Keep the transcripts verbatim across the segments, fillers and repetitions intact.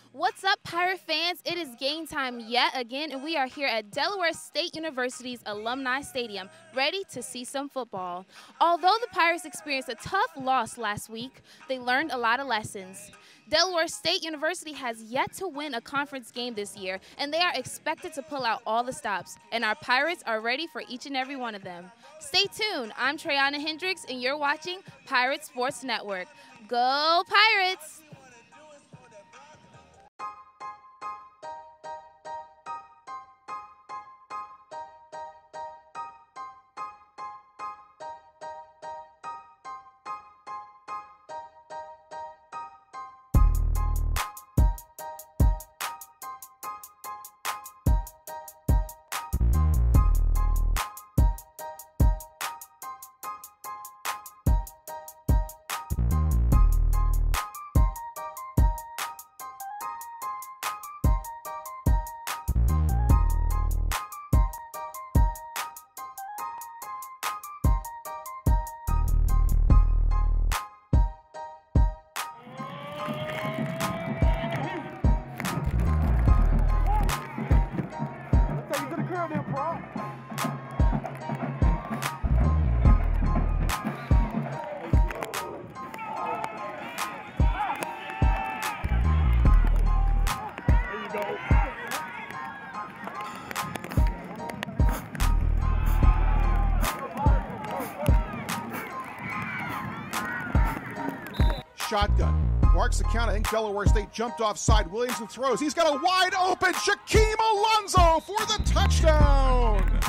What's up, Pirate fans? It is game time yet again, and we are here at Delaware State University's Alumni Stadium, ready to see some football. Although the Pirates experienced a tough loss last week, they learned a lot of lessons. Delaware State University has yet to win a conference game this year, and they are expected to pull out all the stops, and our Pirates are ready for each and every one of them. Stay tuned. I'm Treyana Hendricks, and you're watching Pirate Sports Network. Go Pirates! Shotgun. Marks the count. I think Delaware State jumped offside. Williamson throws. He's got a wide open Shaquem Alonzo for the touchdown.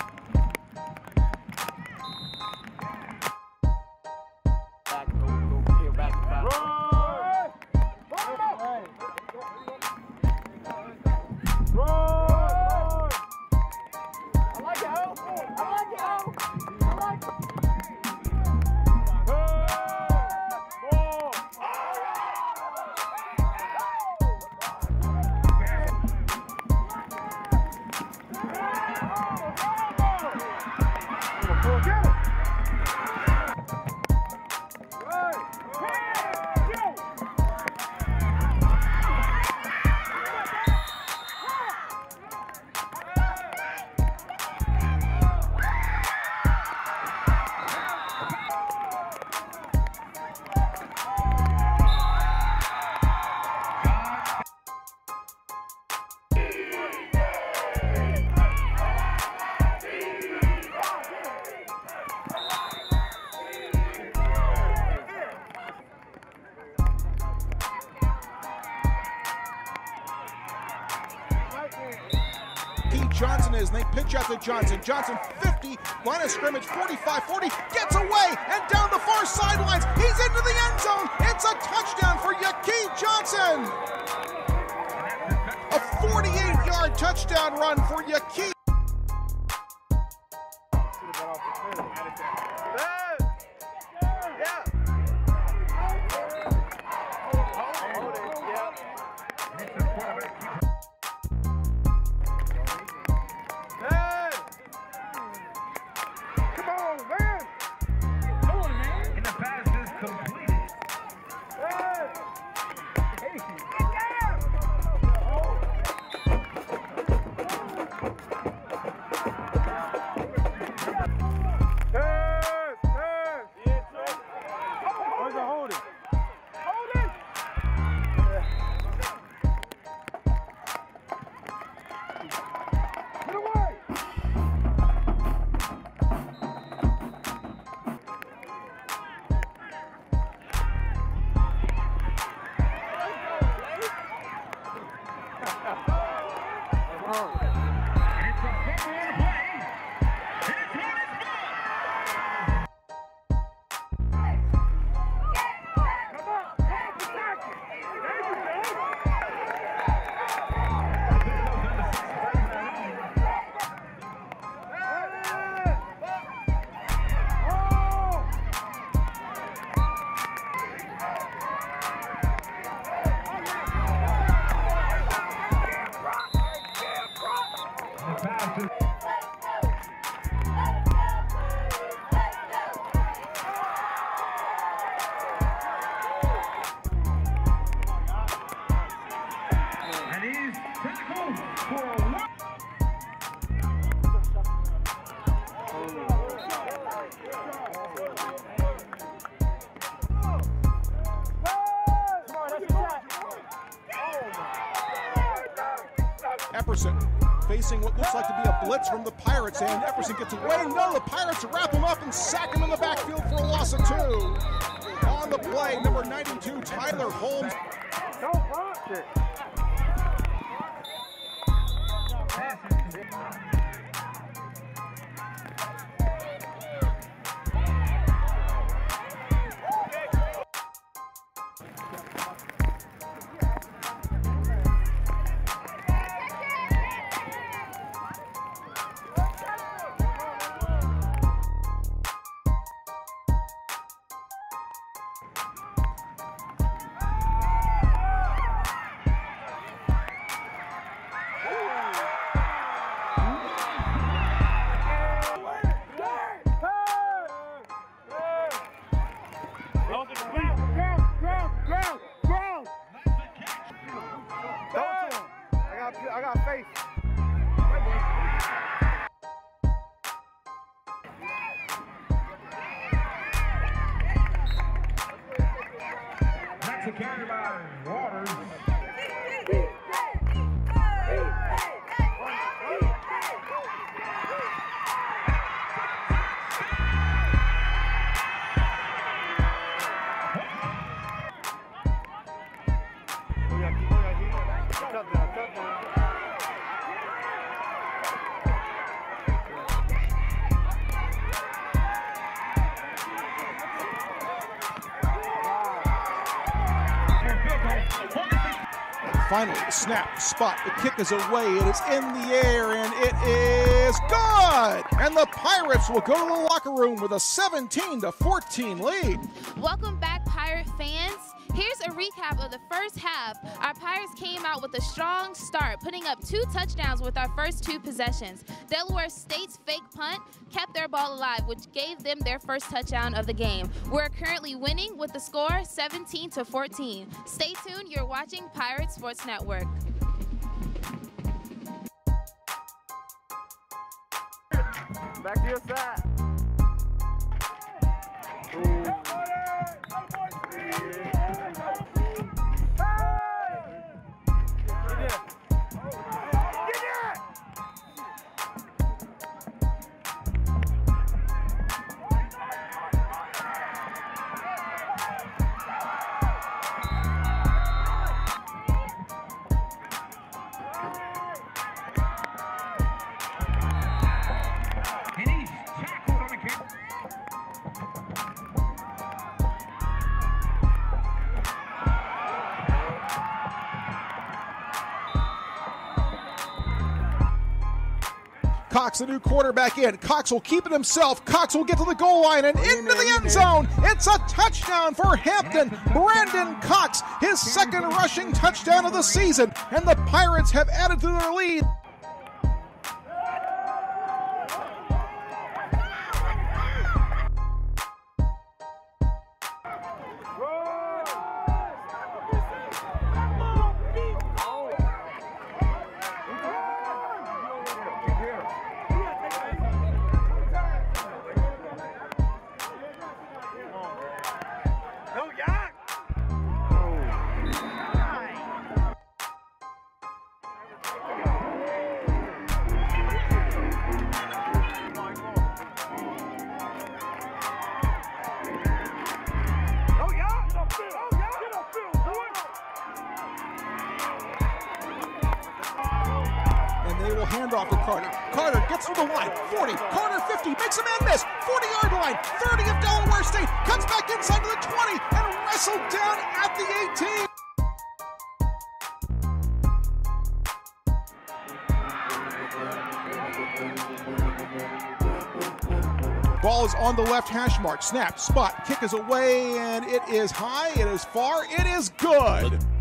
Johnson is, and they pitch out to Johnson. Johnson fifty, line of scrimmage, forty-five, forty, gets away, and down the far sidelines. He's into the end zone. It's a touchdown for Yakeed Johnson. A forty-eight yard touchdown run for Yakeed. Epperson facing what looks like to be a blitz from the Pirates, and Epperson gets away. No, the Pirates wrap him up and sack him in the backfield for a loss of two. On the play, number ninety-two, Tyler Holmes. Don't watch it. I got faith. That's a carry by Waters. Finally, the snap, spot, the kick is away, it is in the air, and it is good! And the Pirates will go to the locker room with a seventeen to fourteen lead. Welcome back, Pirate fans. Here's a recap of the first half. Our Pirates came out with a strong start, putting up two touchdowns with our first two possessions. Delaware State's fake punt kept their ball alive, which gave them their first touchdown of the game. We're currently winning with the score seventeen to fourteen. Stay tuned, you're watching Pirate Sports Network. Back to your side. Cox, the new quarterback, in. Cox will keep it himself. Cox will get to the goal line and into the end zone. It's a touchdown for Hampton. Brandon Cox, his second rushing touchdown of the season. And the Pirates have added to their lead. They will hand off to Carter. Carter gets to the line, forty, Carter fifty, makes a man miss, forty-yard line, thirty of Delaware State, cuts back inside to the twenty, and wrestled down at the eighteen. Ball is on the left hash mark, snap, spot, kick is away, and it is high, it is far, it is good.